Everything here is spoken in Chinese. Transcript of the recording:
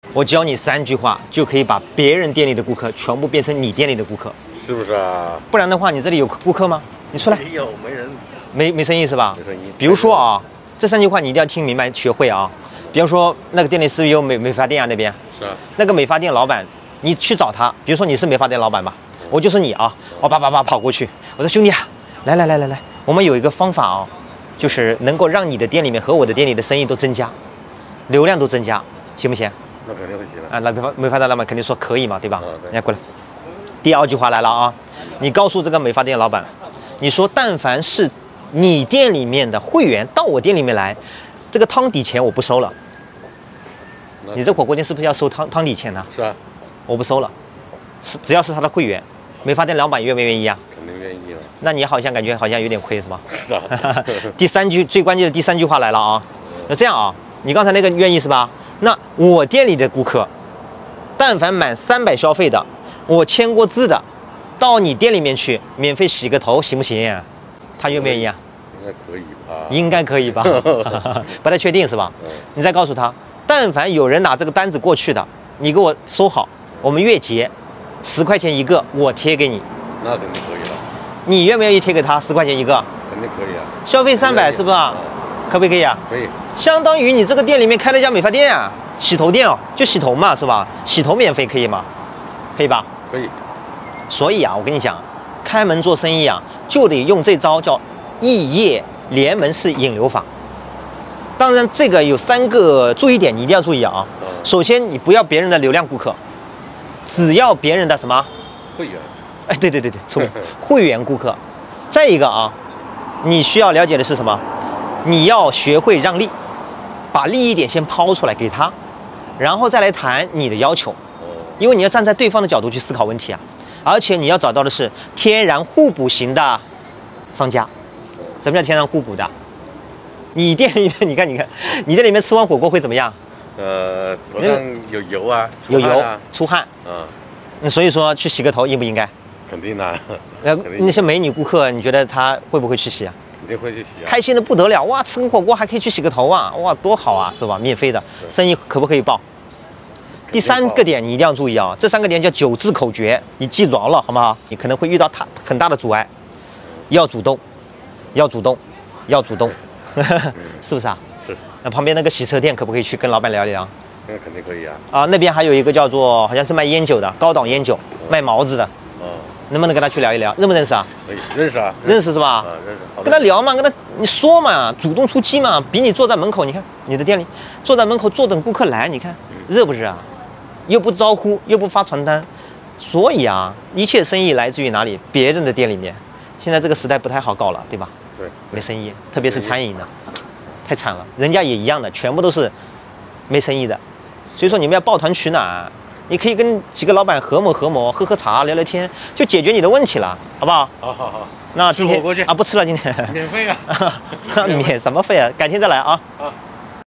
我教你3句话，就可以把别人店里的顾客全部变成你店里的顾客， 是不是啊？ 不然的话，你这里有顾客吗？你出来。 没有，没人。 没生意是吧？ 没生意。 比如说啊，这3句话你一定要听明白、学会啊。比方说，那个店里是不是有美发店啊？那边是啊。 那个美发店老板，你去找他。比如说你是美发店老板吧，我就是你啊，我叭跑过去，我说兄弟啊，来，我们有一个方法啊，就是能够让你的店里面和我的店里的生意都增加，流量都增加，行不行？ 那肯定会行的。 啊，那美发店老板肯定说可以嘛，对吧？ 对。 人家过来。第2句话来了啊，你告诉这个美发店老板，你说但凡是你店里面的会员到我店里面来，这个汤底钱我不收了。你这火锅店是不是要收汤底钱呢？ 是啊。 我不收了，只要是他的会员，美发店老板愿不愿意啊？ 肯定愿意了。 那你好像感觉好像有点亏是吧？ 是啊。 第3句最关键的第3句话来了啊，那这样啊，你刚才那个愿意是吧？那我店里的顾客，但凡满300消费的，我签过字的，到你店里面去免费洗个头，行不行？他愿不愿意啊？ 应该可以吧？ 应该可以吧？不太确定是吧？你再告诉他，但凡有人拿这个单子过去的，你给我收好，我们月结10块钱一个，我贴给你。 那肯定可以了。 你愿不愿意贴给他10块钱一个？ 肯定可以啊。 消费300是不是？可不可以啊？ 可以。 相当于你这个店里面开了一家美发店啊，洗头店哦，就洗头嘛，是吧？洗头免费可以吗？可以吧？ 可以。 所以啊，我跟你讲，开门做生意啊，就得用这招叫异业联盟式引流法。当然，这个有3个注意点，你一定要注意啊。首先，你不要别人的流量顾客，只要别人的什么会员。 哎，对，聪明，会员顾客。再一个啊，你需要了解的是什么？你要学会让利，把利益点先抛出来给他，然后再来谈你的要求。因为你要站在对方的角度去思考问题啊，而且你要找到的是天然互补型的商家。什么叫天然互补的？你店里面，你看，你店里面吃完火锅会怎么样？ 头上有油啊， 有油，出汗。所以说去洗个头应不应该？ 肯定的。 那些美女顾客，你觉得她会不会去洗啊？ 肯定会去洗啊。开心的不得了，哇！吃个火锅还可以去洗个头啊，哇，多好啊，是吧？免费的，生意可不可以报？第3个点你一定要注意啊，这3个点叫9字口诀，你记牢了好不好？你可能会遇到很大的阻碍，要主动，是不是啊？ 是。 那旁边那个洗车店可不可以去跟老板聊一聊？ 那肯定可以啊。 啊，那边还有一个叫做好像是卖烟酒的，高档烟酒，卖毛子的。能不能跟他去聊一聊？认不认识啊？ 可以，认识啊。 认识是吧？ 认识。 跟他聊嘛，跟他你说嘛，主动出击嘛，比你坐在门口，你看你的店里坐在门口坐等顾客来，你看热不热啊？又不招呼，又不发传单，所以啊，一切生意来自于哪里？别人的店里面。现在这个时代不太好搞了，对吧？ 对， 没生意，特别是餐饮的，太惨了。人家也一样的，全部都是没生意的。所以说你们要抱团取暖，你可以跟几个老板合谋，喝喝茶，聊聊天，就解决你的问题了，好不好？ 好。 那今天啊不吃了，今天免费啊。 免什么费啊？改天再来啊。